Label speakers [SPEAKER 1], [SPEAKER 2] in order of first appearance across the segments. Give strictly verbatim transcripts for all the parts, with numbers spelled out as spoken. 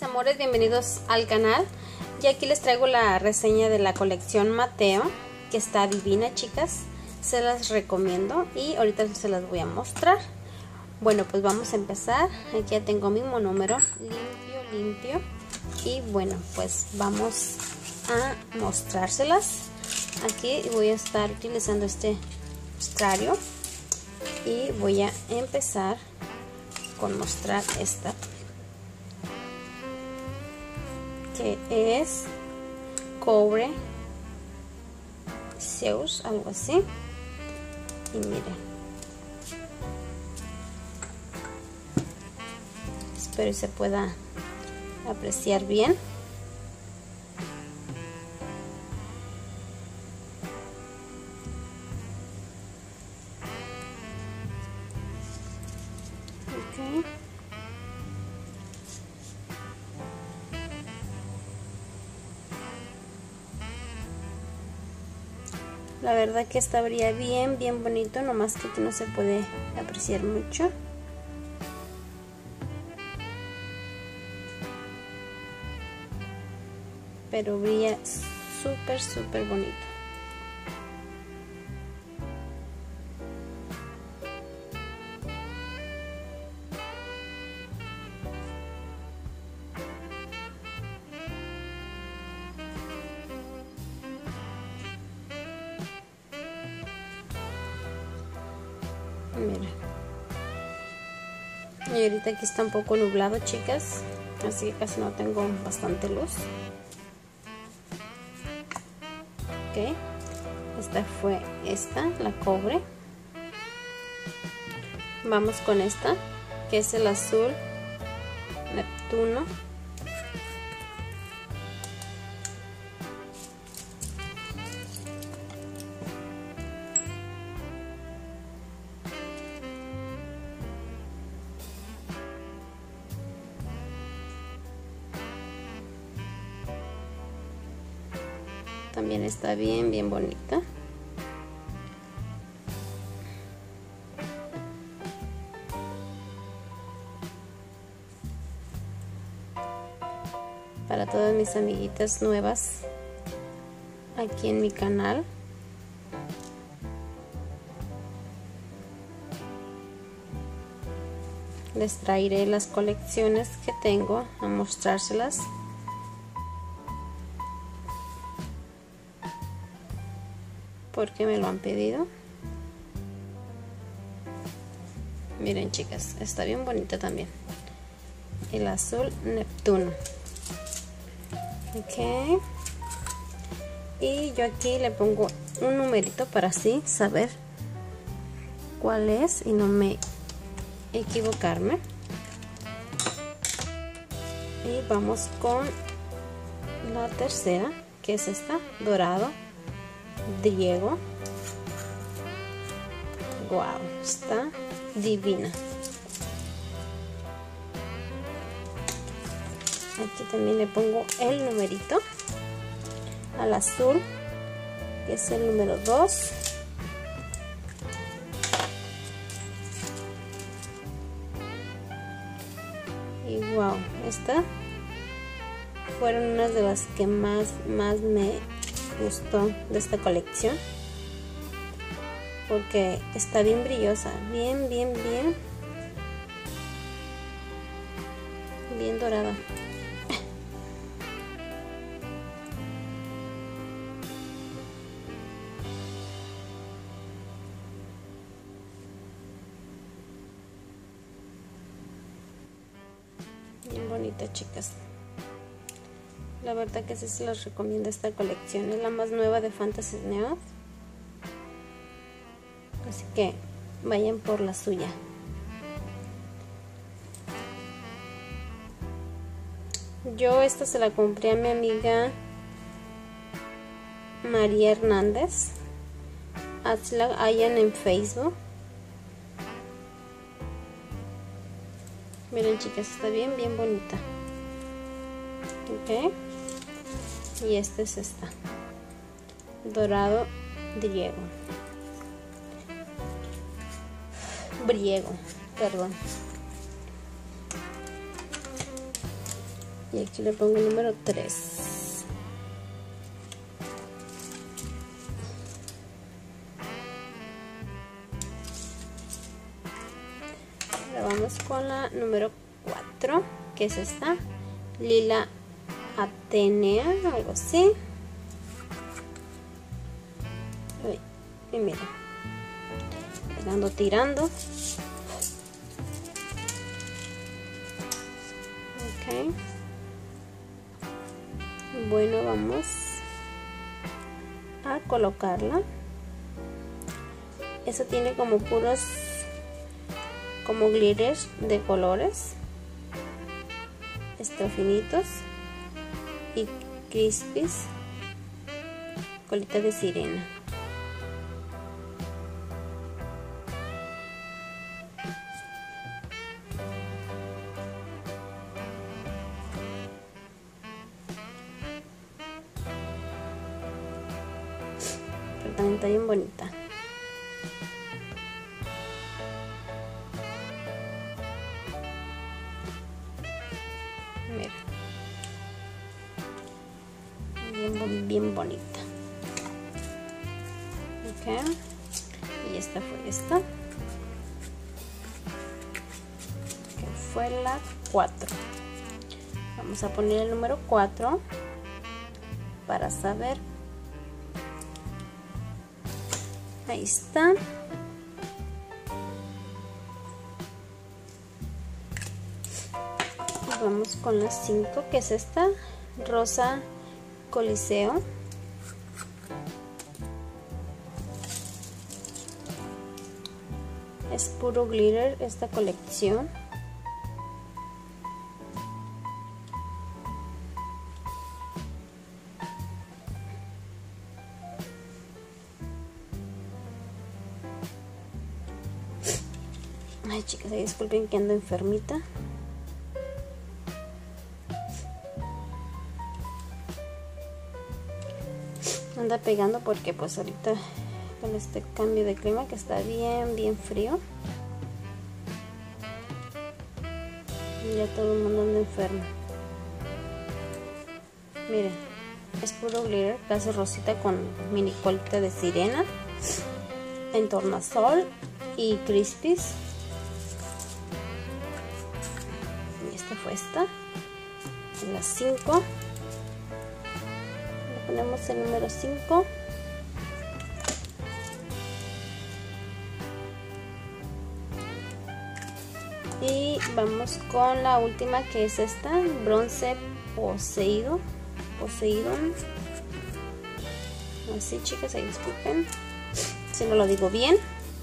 [SPEAKER 1] amores, bienvenidos al canal. Y aquí les traigo la reseña de la colección Mateo, que está divina, chicas. Se las recomiendo y ahorita se las voy a mostrar. Bueno, pues vamos a empezar. Aquí ya tengo mi monómero limpio, limpio. Y bueno, pues vamos a mostrárselas. Aquí voy a estar utilizando este estrario y voy a empezar con mostrar esta, que es cobre Zeus, algo así. Y miren, espero que se pueda apreciar bien. Okay. La verdad que estaría bien, bien bonito, nomás que aquí no se puede apreciar mucho. Pero brilla súper, súper bonito. Mira, y ahorita aquí está un poco nublado, chicas, así que casi no tengo bastante luz. Ok, esta fue esta, la cobre. Vamos con esta, que es el azul Neptuno. También está bien, bien bonita. Para todas mis amiguitas nuevas aquí en mi canal, les traeré las colecciones que tengo a mostrárselas. Porque me lo han pedido. Miren, chicas, está bien bonita también. El azul Neptuno. Ok. Y yo aquí le pongo un numerito para así saber cuál es y no me equivocarme. Y vamos con la tercera, que es esta, dorado Diego. Wow, está divina. Aquí también le pongo el numerito al azul, que es el número dos. Y wow, esta fueron unas de las que más, más me gustó de esta colección, porque está bien brillosa, bien, bien, bien, bien dorada. Bien bonita, chicas. La verdad que sí se los recomiendo esta colección. Es la más nueva de Fantasy Neos. Así que vayan por la suya. Yo esta se la compré a mi amiga María Hernández. Así la hayan en Facebook. Miren, chicas, está bien, bien bonita. Ok. Y esta es esta, dorado Diego. Briego, perdón. Y aquí le pongo el número tres. Ahora vamos con la número cuatro, que es esta, Lila Atenea, algo así. Y miren, ando tirando. Ok. Bueno, vamos a colocarla. Eso tiene como puros, como glitters de colores, extra finitos y crispies, colita de sirena. Pero también está bien bonita. Mira, bien, bien bonita. Ok, y esta fue esta, que fue la cuatro. Vamos a poner el número cuatro para saber. Ahí está. Y vamos con la cinco, que es esta, Rosa Coliseo. Es puro glitter esta colección. Ay, chicas, disculpen que ando enfermita. Anda pegando porque pues ahorita con este cambio de clima que está bien, bien frío. Ya todo el mundo anda enfermo. Miren, es puro glitter, casi rosita con mini colita de sirena, en tornasol y crispies. Y esta fue esta, la cinco. Le ponemos el número cinco. Y vamos con la última, que es esta, bronce poseído, Poseidon. Así, chicas, ahí disculpen si no lo digo bien.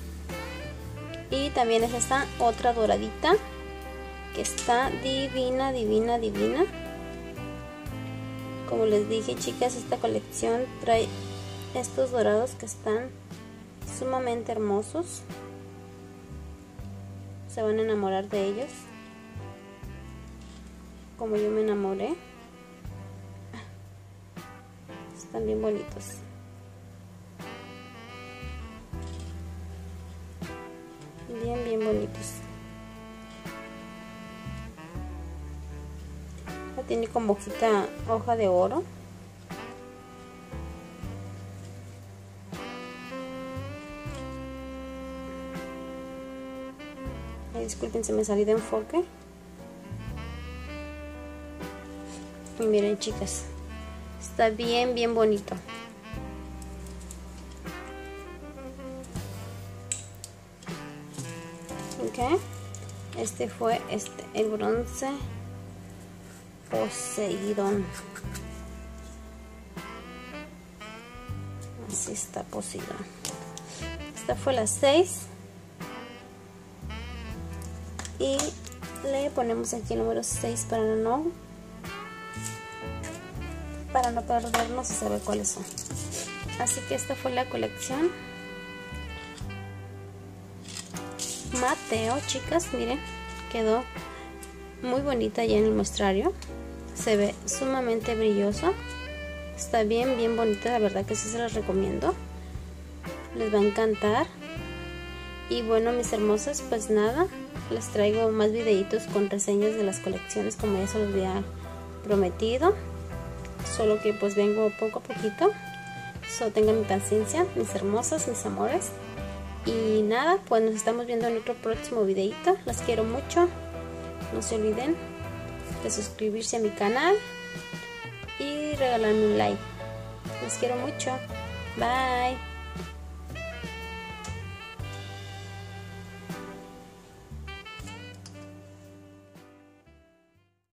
[SPEAKER 1] Y también es esta otra doradita, que está divina, divina, divina. Como les dije, chicas, esta colección trae estos dorados que están sumamente hermosos. Se van a enamorar de ellos, como yo me enamoré. Están bien bonitos. Bien, bien bonitos. Ya tiene como hojita, hoja de oro. Disculpen, se me salí de enfoque. Y miren, chicas, está bien, bien bonito. Ok, este fue este, el bronce Poseidón. Así está Poseidón. Esta fue la seis. Y le ponemos aquí el número seis para no para no perdernos y saber cuáles son. Así que esta fue la colección Mateo, chicas. Miren, quedó muy bonita ya en el muestrario. Se ve sumamente brilloso. Está bien, bien bonita. La verdad que sí se las recomiendo. Les va a encantar. Y bueno, mis hermosas, pues nada, les traigo más videitos con reseñas de las colecciones, como ya se los había prometido, solo que pues vengo poco a poquito. Solo tengan mi paciencia, mis hermosas, mis amores. Y nada, pues nos estamos viendo en otro próximo videito. Las quiero mucho. No se olviden de suscribirse a mi canal y regalarme un like. Los quiero mucho. Bye.